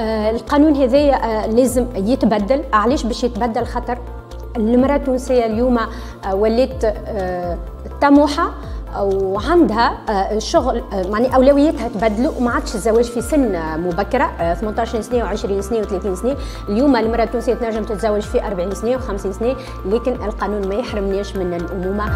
القانون هذا لازم يتبدل. علاش باش يتبدل؟ خاطر المرأة التونسية اليوم ولات طموحة وعندها شغل، يعني اولوياتها تبدلوا وما عادش الزواج في سن مبكره 18 سنه و20 سنه و30 سنه. اليوم المراه التونسيه تنجم تتزوج في 40 سنه و50 سنه، لكن القانون ما يحرمناش من الامومه.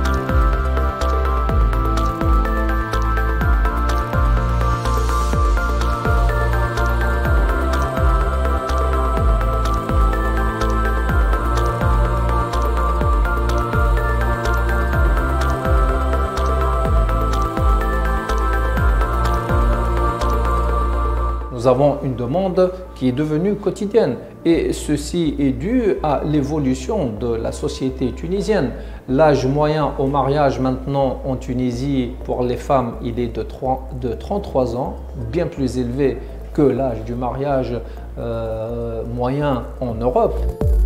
Nous avons une demande qui est devenue quotidienne et ceci est dû à l'évolution de la société tunisienne. L'âge moyen au mariage maintenant en Tunisie pour les femmes, il est de 33 ans, bien plus élevé que l'âge du mariage moyen en Europe.